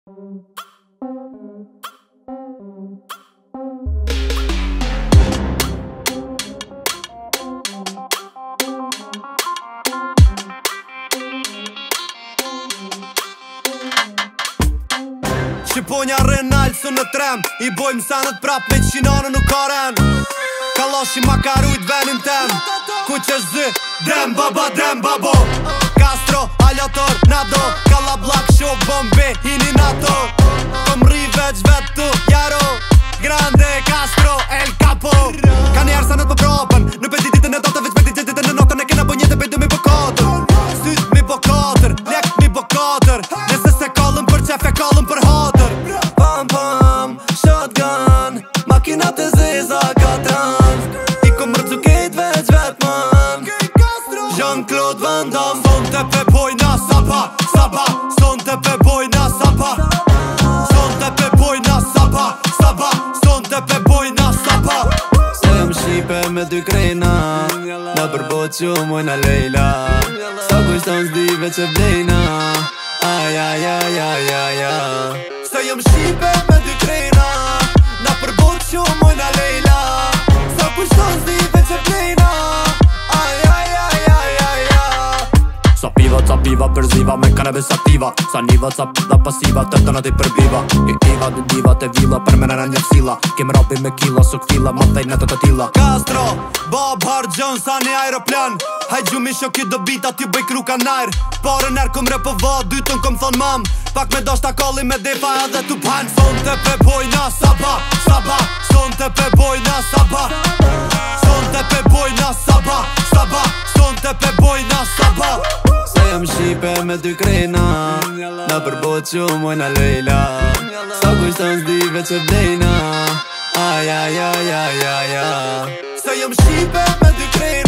Shqiponja Renalsu në trem, I bojmë sanët prap me qinonë nuk karen. Kaloshi ma ka rujt venin tem, ku që zë, drem baba bo. Castro, Aljator, Nado, Kalla Black Show, Bombe, hini NATO. Kom ri veç vetu, Jaro, Grande, Castro, El Capo. Ka njerë sanët më propen, në peti ditën e dote, veç peti ditën e notën. E kena po njete pejdu mi po katër, syt mi po katër, lek mi po katër. Nëse se kallëm për qef e kallëm për hatër. Pam pam, shotgun, makinat e zeza katran. I kom rëcu kejt veç vetman, Jean-Claude Van Damme. Son te pe bojna sapa, sapa, son te pe bojna sapa. Son te pe bojna sapa, sapa, son te pe bojna sapa. Se jam shqipe me dy krejna, na përbot që mojna lejla. Sa kushton s'di veç e blejna, aj, aj, aj, aj, aj, aj. Se jam shqipe me dy krejna, na përbot që mojna lejla. Sa kushton s'di veç e blejna, aj, aj, aj, aj, aj, aj. Sa piva përziva me kanabis aktiva. Sa niva, sa p***a pasiva, të të nëti përbiva. I iva, dy diva, te vila, për mene në një fila. Kem rapi me kila, suk fila, ma thej në të tila. Castro, Bob Hart Jones, sa një aeroplan. Haj gjumi shoki do bita, t'ju bëj kruka najr. Pare nër kom repo va, dytën kom thon mam. Pak me doshta kolli me defa edhe tu pan. Son te pe bojna saba, saba, son te pe bojna saba. Son te pe bojna saba, saba, son te pe bojna saba. Se jam shqipe me dy krejna, na përbot që mojna lejla. Sa kushton s'di veç e blejna, aj, aj, aj, aj, aj, aj. Se jam shqipe me dy krejna.